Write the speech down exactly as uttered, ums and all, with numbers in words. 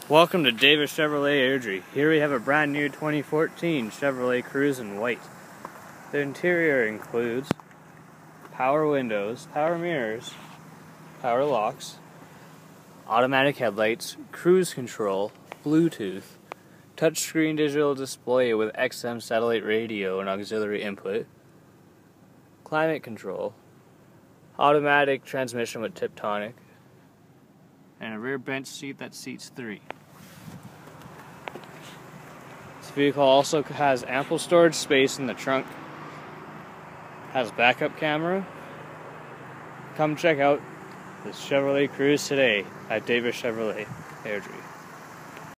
Welcome to Davis Chevrolet Airdrie. Here we have a brand new twenty fourteen Chevrolet Cruze in white. The interior includes power windows, power mirrors, power locks, automatic headlights, cruise control, Bluetooth, touchscreen digital display with X M satellite radio and auxiliary input, climate control, automatic transmission with Tiptonic, and a rear bench seat that seats three. This vehicle also has ample storage space in the trunk, has backup camera. Come check out this Chevrolet Cruze today at Davis Chevrolet Airdrie.